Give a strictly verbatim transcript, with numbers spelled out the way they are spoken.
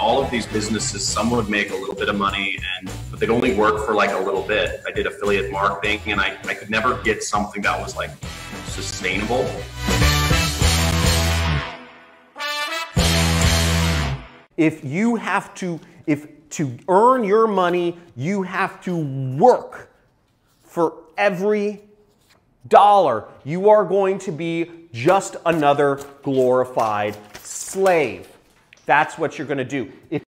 all of these businesses, some would make a little bit of money, and but they'd only work for like a little bit. I did affiliate marketing, and I, I could never get something that was like sustainable. If you have to, if to earn your money, you have to work for every dollar, you are going to be just another glorified slave. That's what you're going to do. If